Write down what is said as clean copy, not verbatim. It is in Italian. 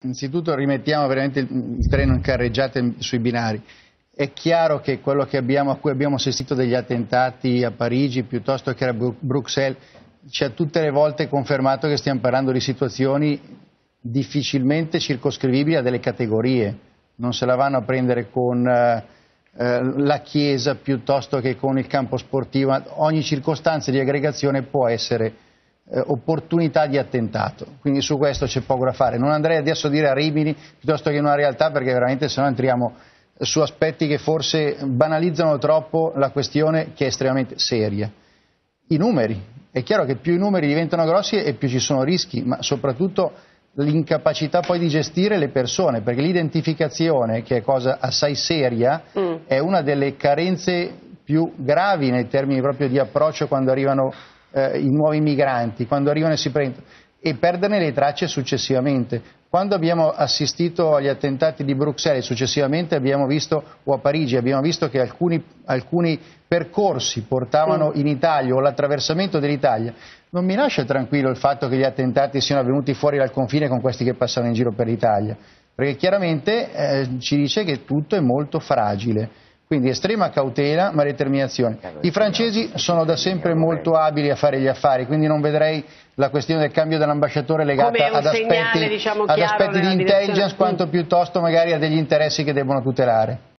Innanzitutto rimettiamo veramente il treno in carreggiata sui binari. È chiaro che quello a cui abbiamo assistito degli attentati a Parigi piuttosto che a Bruxelles ci ha tutte le volte confermato che stiamo parlando di situazioni difficilmente circoscrivibili a delle categorie. Non se la vanno a prendere con la chiesa piuttosto che con il campo sportivo. Ogni circostanza di aggregazione può essere opportunità di attentato, quindi su questo c'è poco da fare. Non andrei adesso a dire a Rimini piuttosto che in una realtà, perché veramente se no entriamo su aspetti che forse banalizzano troppo la questione, che è estremamente seria. I numeri, è chiaro che più i numeri diventano grossi e più ci sono rischi, ma soprattutto l'incapacità poi di gestire le persone, perché l'identificazione, che è cosa assai seria, è una delle carenze più gravi nei termini proprio di approccio quando arrivano i nuovi migranti, quando arrivano e si prendono, e perderne le tracce successivamente. Quando abbiamo assistito agli attentati di Bruxelles, successivamente abbiamo visto, o a Parigi, abbiamo visto che alcuni percorsi portavano in Italia o all'attraversamento dell'Italia. Non mi lascia tranquillo il fatto che gli attentati siano avvenuti fuori dal confine con questi che passano in giro per l'Italia, perché chiaramente ci dice che tutto è molto fragile. Quindi estrema cautela ma determinazione. I francesi sono da sempre molto abili a fare gli affari, quindi non vedrei la questione del cambio dell'ambasciatore legata ad aspetti, diciamo, ad aspetti di intelligence quanto piuttosto magari a degli interessi che debbono tutelare.